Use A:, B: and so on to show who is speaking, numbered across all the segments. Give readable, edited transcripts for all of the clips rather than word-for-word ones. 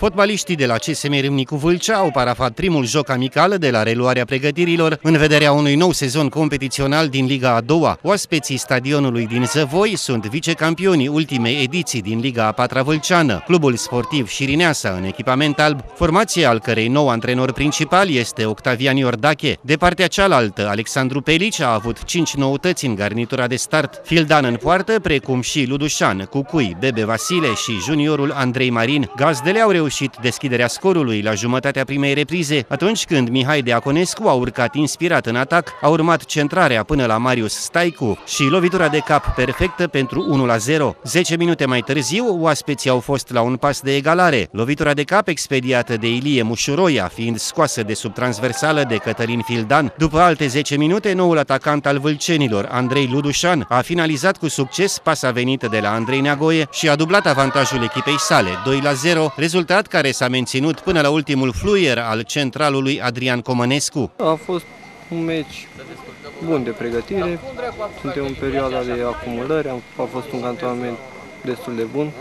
A: Fotbaliștii de la CSM Râmnicu Vâlcea au parafat primul joc amical de la reluarea pregătirilor în vederea unui nou sezon competițional din Liga a doua. Oaspeții stadionului din Zăvoi sunt vicecampionii ultimei ediții din Liga a patra vâlceană, clubul sportiv Șirineasa în echipament alb, formație al cărei nou antrenor principal este Octavian Iordache. De partea cealaltă, Alexandru Pelici a avut 5 noutăți în garnitura de start, Fildan în poartă, precum și Ludușan, Cucui, Bebe Vasile și juniorul Andrei Marin. Gazdele au reușit deschiderea scorului la jumătatea primei reprize, atunci când Mihai Deaconescu a urcat inspirat în atac, a urmat centrarea până la Marius Staicu și lovitura de cap perfectă pentru 1-0. 10 minute mai târziu, oaspeții au fost la un pas de egalare, lovitura de cap expediată de Ilie Mușuroia fiind scoasă de sub transversală de Cătălin Fildan. După alte 10 minute, noul atacant al vâlcenilor, Andrei Ludușan, a finalizat cu succes pasa venită de la Andrei Neagoie și a dublat avantajul echipei sale, 2-0, rezultat care s-a menținut până la ultimul fluier al centralului Adrian Comănescu.
B: A fost un meci bun de pregătire, suntem în perioada de acumulări, a fost un cantonament destul de bun,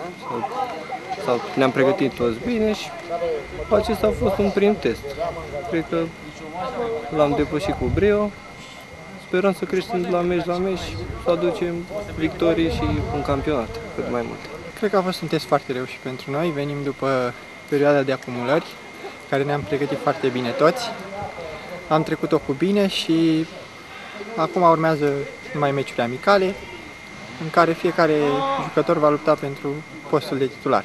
B: ne-am pregătit toți bine și acesta a fost un prim test. Cred că l-am depășit cu brio, sperăm să creștem la meci și să aducem victorii și un campionat cât mai multe.
C: Cred că a fost un test foarte reușit pentru noi, venim după perioada de acumulări, care ne-am pregătit foarte bine toți. Am trecut-o cu bine și acum urmează numai meciuri amicale, în care fiecare jucător va lupta pentru postul de titular.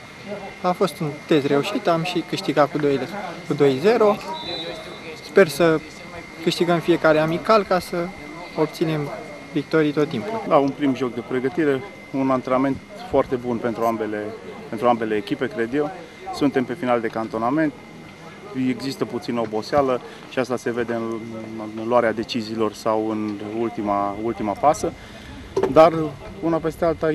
C: A fost un test reușit, am și câștigat cu 2-0. Sper să câștigăm fiecare amical ca să obținem victorii tot timpul.
D: Da, un prim joc de pregătire, un antrenament foarte bun pentru ambele echipe, cred eu. Suntem pe final de cantonament, există puțină oboseală și asta se vede în luarea deciziilor sau în ultima pasă, dar una peste alta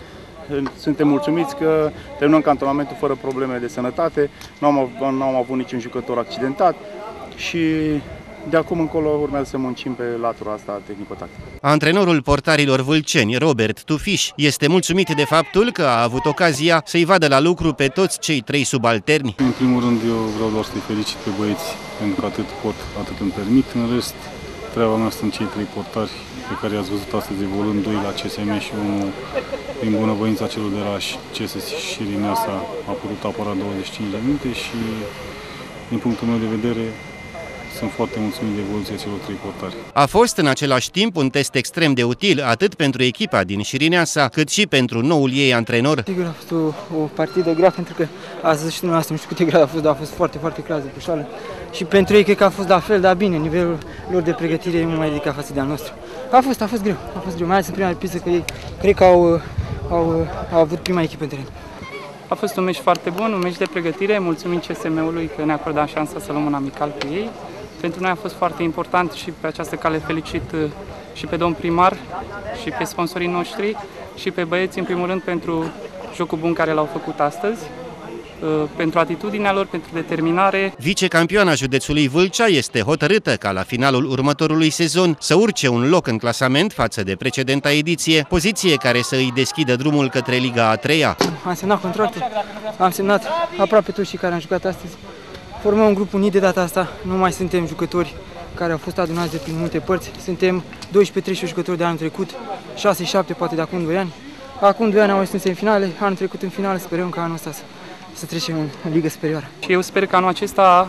D: suntem mulțumiți că terminăm cantonamentul fără probleme de sănătate, nu am avut niciun jucător accidentat și de acum încolo urmează să muncim pe latura asta tehnico-tactică.
A: Antrenorul portarilor vâlceni, Robert Tufiș, este mulțumit de faptul că a avut ocazia să-i vadă la lucru pe toți cei 3 subalterni.
E: În primul rând, eu vreau doar să-i felicit pe băieți, pentru că atât pot, atât îmi permit. În rest, treaba mea sunt cei 3 portari pe care i-ați văzut astăzi evoluând, 2 la CSM și unul prin bunăvoința celor de la CSS Șirineasa a putut apăra 25 de minute și, din punctul meu de vedere, sunt foarte mulțumit de evoluția celor 3 portari.
A: A fost în același timp un test extrem de util atât pentru echipa din Șirineasa, cât și pentru noul ei antrenor.
F: Sigur a fost o partidă grea, pentru că azi și dumneavoastră, nu știu cât de grea a fost, dar a fost foarte, foarte clar de pușoală. Și pentru ei cred că a fost la fel, dar bine, nivelul lor de pregătire e mult mai ridicat față de al nostru. A fost greu, mai ales în prima pistă, că ei cred că au avut prima echipă în teren.
G: A fost un meci foarte bun, un meci de pregătire, mulțumim CSM-ului că ne-a acordat șansa să luăm un amical cu ei. Pentru noi a fost foarte important și pe această cale felicit și pe domn primar și pe sponsorii noștri și pe băieți în primul rând pentru jocul bun care l-au făcut astăzi, pentru atitudinea lor, pentru determinare.
A: Vicecampioana județului Vâlcea este hotărâtă ca la finalul următorului sezon să urce un loc în clasament față de precedenta ediție, poziție care să îi deschidă drumul către Liga a treia.
F: Am semnat contractul, am semnat aproape toți cei care am jucat astăzi. Formăm un grup unit de data asta, nu mai suntem jucători care au fost adunați de prin multe părți, suntem 12-13 jucători de anul trecut, 6-7 poate de acum 2 ani. Acum 2 ani am ajuns în finale, anul trecut în finale, sperăm ca anul ăsta să trecem în Liga Superioară.
G: Și eu sper că anul acesta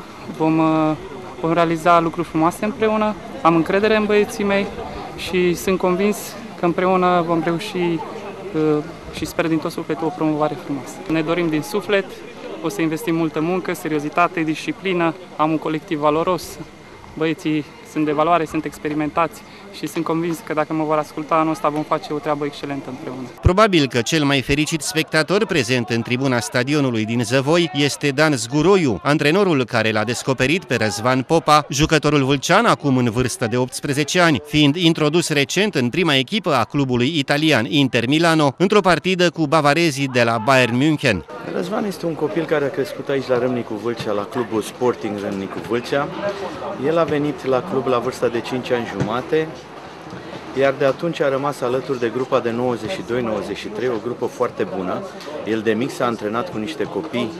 G: vom realiza lucruri frumoase împreună, am încredere în băieții mei și sunt convins că împreună vom reuși și sper din tot sufletul o promovare frumoasă. Ne dorim din suflet. O să investim multă muncă, seriozitate, disciplină, am un colectiv valoros, băieții sunt de valoare, sunt experimentați și sunt convins că dacă mă vor asculta anul ăsta vom face o treabă excelentă împreună.
A: Probabil că cel mai fericit spectator prezent în tribuna stadionului din Zăvoi este Dan Zguroiu, antrenorul care l-a descoperit pe Răzvan Popa, jucătorul vâlcean acum în vârstă de 18 ani, fiind introdus recent în prima echipă a clubului italian Inter Milano, într-o partidă cu bavarezii de la Bayern München.
H: Răzvan este un copil care a crescut aici la Râmnicu Vâlcea, la clubul Sporting Râmnicu Vâlcea. El a venit la club la vârsta de 5 ani jumate, iar de atunci a rămas alături de grupa de 92-93, o grupă foarte bună. El de mic s-a antrenat cu niște copii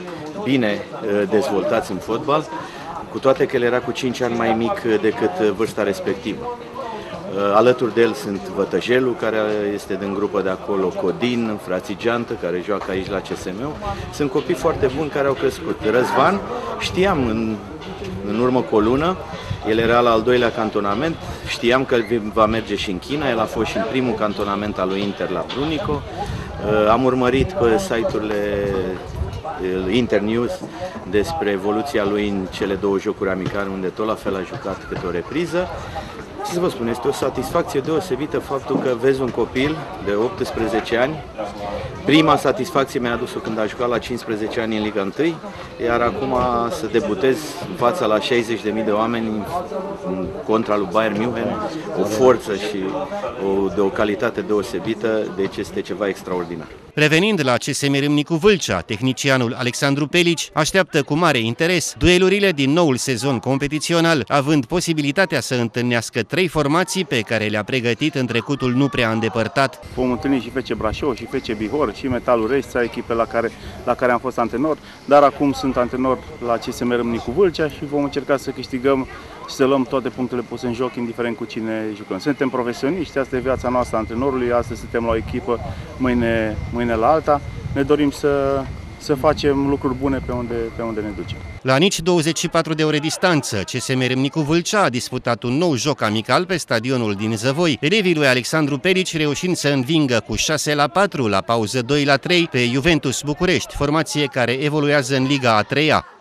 H: bine dezvoltați în fotbal, cu toate că el era cu 5 ani mai mic decât vârsta respectivă. Alături de el sunt Vătăjelu, care este din grupă de acolo, Codin, frații Geantă, care joacă aici la CSM-ul. Sunt copii foarte buni care au crescut. Răzvan, știam în urmă cu o lună, el era la al 2-lea cantonament, știam că va merge și în China, el a fost și în primul cantonament al lui Inter la Brunico. Am urmărit pe site-urile Internews despre evoluția lui în cele 2 jocuri amicale, unde tot la fel a jucat câte o repriză. Ce să vă spun, este o satisfacție deosebită faptul că vezi un copil de 18 ani. Prima satisfacție mi-a adus-o când a jucat la 15 ani în Liga 1, iar acum să debutez în fața la 60.000 de oameni în contra lui Bayern München, o forță și de o calitate deosebită, deci este ceva extraordinar.
A: Revenind la CSM Râmnicu Vâlcea, tehnicianul Alexandru Pelici așteaptă cu mare interes duelurile din noul sezon competițional, având posibilitatea să întâlnească 3 formații pe care le-a pregătit în trecutul nu prea îndepărtat.
D: Vom întâlni și FC Brașov, și FC Bihor, și Metalul Reșița, echipe la care am fost antrenor, dar acum sunt antrenor la CSM Râmnicu Vâlcea și vom încerca să câștigăm și să luăm toate punctele puse în joc, indiferent cu cine jucăm. Suntem profesioniști, asta e viața noastră antrenorului, astăzi suntem la o echipă, mâine la alta. Ne dorim să facem lucruri bune pe unde ne ducem.
A: La nici 24 de ore distanță, CSM Râmnicu Vâlcea a disputat un nou joc amical pe stadionul din Zăvoi, elevii lui Alexandru Pelici reușind să învingă cu 6-4 la pauză 2-3 pe Juventus București, formație care evoluează în Liga a 3-a.